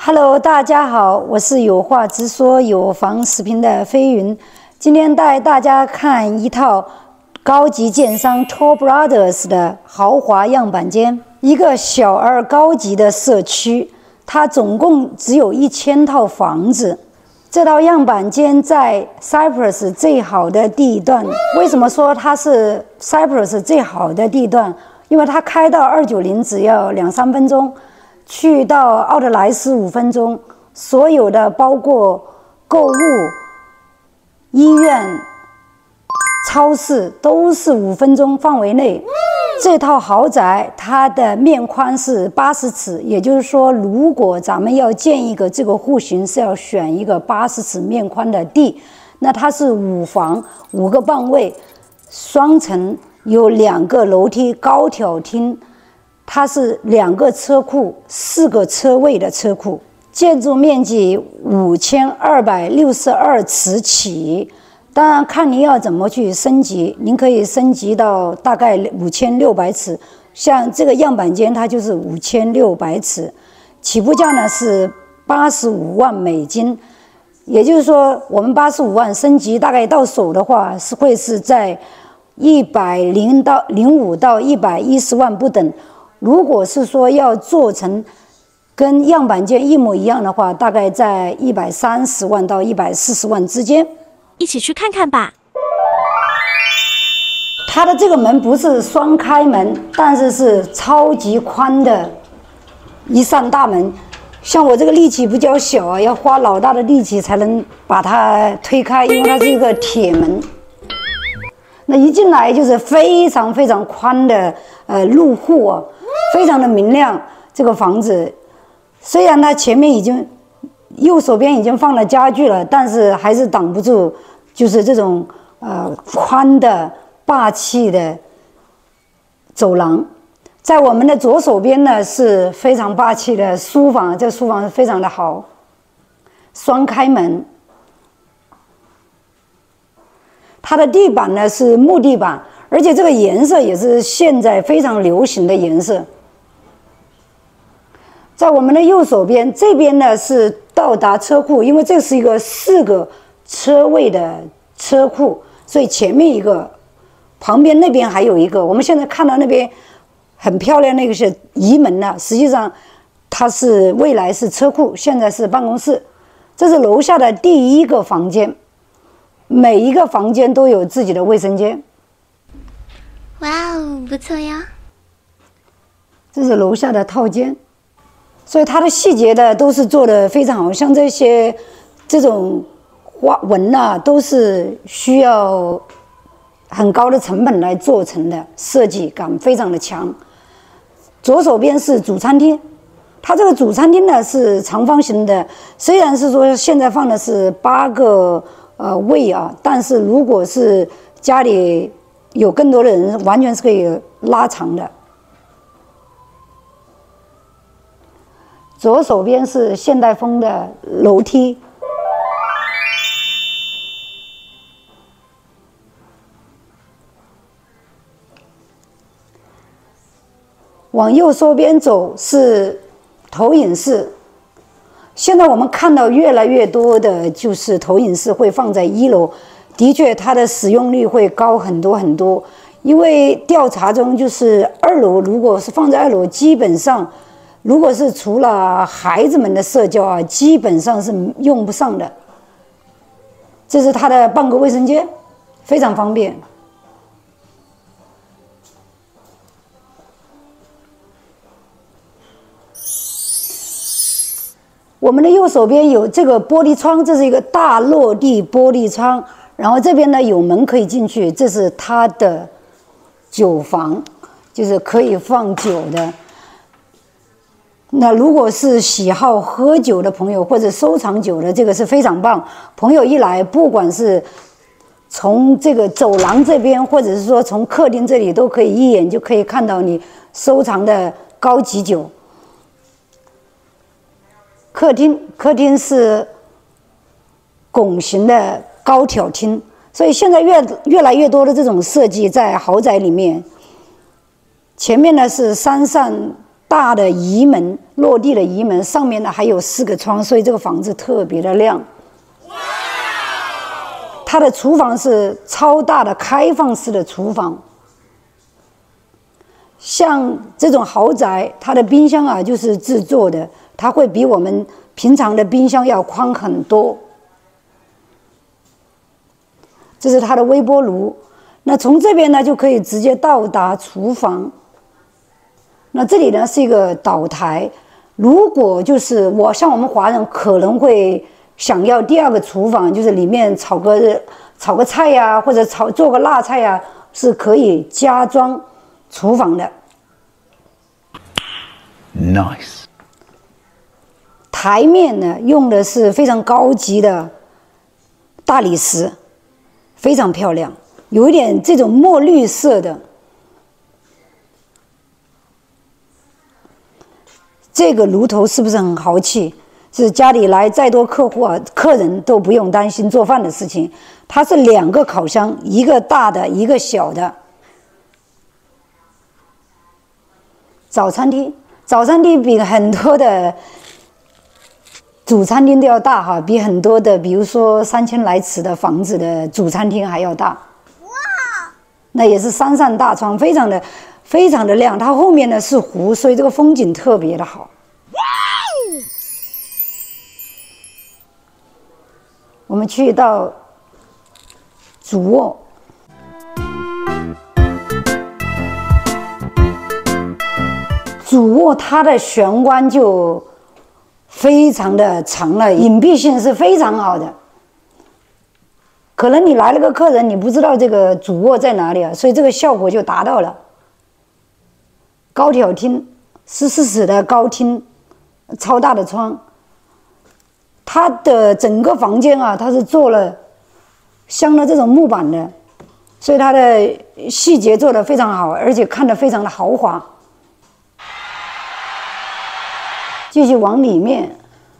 Hello， 大家好，我是有话直说有房视频的飞云。今天带大家看一套高级建商 Toll Brothers 的豪华样板间，一个小而高级的社区。它总共只有1000套房子。这套样板间在 Cyprus 最好的地段。为什么说它是 Cyprus 最好的地段？因为它开到290只要2-3分钟。去到奥特莱斯5分钟，所有的包括购物、医院、超市都是5分钟范围内。这套豪宅它的面宽是80尺，也就是说，如果咱们要建一个这个户型，是要选一个80尺面宽的地。那它是5房5个半卫，双层，有2个楼梯，高挑厅。它是2个车库，4个车位的车库，建筑面积5262尺起。当然看您要怎么去升级，您可以升级到大概5600尺。像这个样板间，它就是5600尺，起步价呢是85万美金。也就是说，我们85万升级，大概到手的话会是在105到110万不等。如果是说要做成跟样板间一模一样的话，大概在130万到140万之间。 一起去看看吧。 它的这个门不是双开门，但是是超级宽的一扇大门。像我这个力气比较小啊，要花老大的力气才能把它推开，因为它是一个铁门。那一进来就是非常非常宽的入户啊。非常的明亮，这个房子虽然它前面已经右手边已经放了家具了，但是还是挡不住，就是这种宽的霸气的走廊。在我们的左手边呢是非常霸气的书房，这个书房非常的好，双开门。它的地板呢是木地板，而且这个颜色也是现在非常流行的颜色。在我们的右手边，这边呢是到达车库，因为这是一个4个车位的车库，所以前面一个，旁边那边还有一个。我们现在看到那边很漂亮，那个是移门了，实际上它是未来是车库，现在是办公室。这是楼下的第1个房间，每一个房间都有自己的卫生间。 哇哦，不错呀！ 这是楼下的套间。所以它的细节的都是做的非常好，像这种花纹啊，都是需要很高的成本来做成的，设计感非常的强。左手边是主餐厅，它这个主餐厅呢是长方形的，虽然是说现在放的是8个位啊，但是如果是家里有更多的人，完全是可以拉长的。左手边是现代风的楼梯，往右手边走是投影室。现在我们看到越来越多的就是投影室会放在1楼，的确它的使用率会高很多很多。因为调查中就是2楼，如果是放在2楼，基本上。如果是除了孩子们的社交啊，基本上是用不上的。这是它的半个卫生间，非常方便。我们的右手边有这个玻璃窗，这是一个大落地玻璃窗，然后这边呢有门可以进去，这是它的酒房，就是可以放酒的。那如果是喜好喝酒的朋友或者收藏酒的，这个是非常棒。朋友一来，不管是从这个走廊这边，或者是说从客厅这里，都可以一眼就可以看到你收藏的高级酒。客厅是拱形的高挑厅，所以现在越来越多的这种设计在豪宅里面。前面呢是3扇大的移门，落地的移门，上面呢还有4个窗，所以这个房子特别的亮。它的厨房是超大的开放式的厨房。像这种豪宅，它的冰箱啊就是自做的，它会比我们平常的冰箱要宽很多。这是它的微波炉，那从这边呢就可以直接到达厨房。那这里呢是一个岛台，如果就是像我们华人可能会想要第2个厨房，就是里面炒个菜呀，或者做个辣菜呀，是可以加装厨房的。 Nice。 台面呢用的是非常高级的大理石，非常漂亮，有一点这种墨绿色的。这个炉头是不是很豪气？是家里来再多客人都不用担心做饭的事情。它是2个烤箱，一个大的，一个小的。早餐厅比很多的主餐厅都要大哈，比很多的，比如说3000来尺的房子的主餐厅还要大。哇！那也是3扇大窗，非常的亮。它后面呢是湖，所以这个风景特别的好。我们去到主卧。主卧它的玄关就非常的长了，隐蔽性是非常好的。可能你来了个客人，你不知道这个主卧在哪里啊，所以这个效果就达到了。高挑厅，14尺的高厅，超大的窗。它的整个房间啊，它是做了镶了这种木板的，所以它的细节做得非常好，而且看得非常的豪华。继续往里面，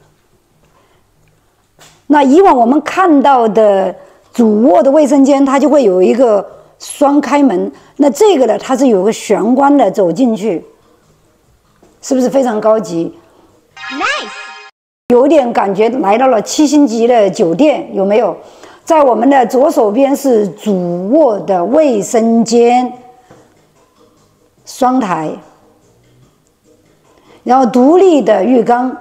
那以往我们看到的主卧的卫生间，它就会有一个双开门，那这个呢，它是有个玄关的，走进去，是不是非常高级 ？Nice， 有点感觉来到了7星级的酒店，有没有？在我们的左手边是主卧的卫生间，双台。然后独立的浴缸，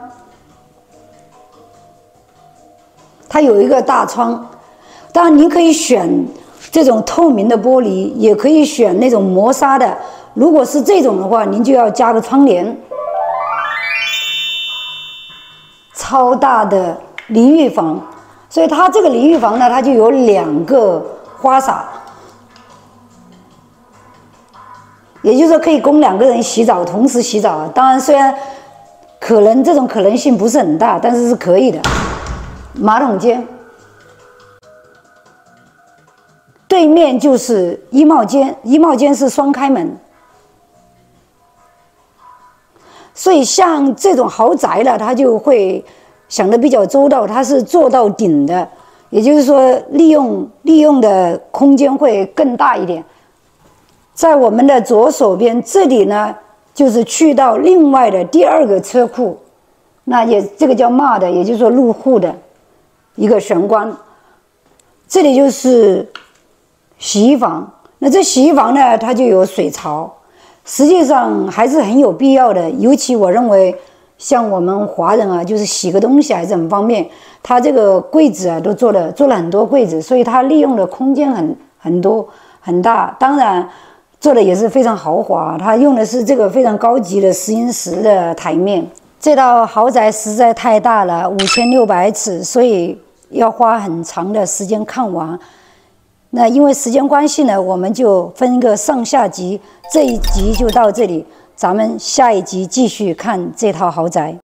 它有一个大窗，当然您可以选这种透明的玻璃，也可以选那种磨砂的。如果是这种的话，您就要加个窗帘。超大的淋浴房，所以它这个淋浴房呢，它就有2个花洒。也就是说，可以供2个人洗澡，同时洗澡。当然，虽然这种可能性不是很大，但是是可以的。马桶间，对面就是衣帽间，衣帽间是双开门。所以像这种豪宅的，它就会想得比较周到，它是做到顶的，也就是说利用的空间会更大一点。在我们的左手边，这里呢就是去到另外的第2个车库，那这个叫 MUD， 也就是说入户的一个玄关。这里就是洗衣房，那这洗衣房呢，它就有水槽，实际上还是很有必要的。尤其我认为，像我们华人啊，就是洗个东西还是很方便。它这个柜子啊，都做了很多柜子，所以它利用的空间很多很大。当然，做的也是非常豪华，它用的是这个非常高级的石英石的台面。这套豪宅实在太大了，5600尺，所以要花很长的时间看完。那因为时间关系呢，我们就分个上下集，这一集就到这里，咱们下一集继续看这套豪宅。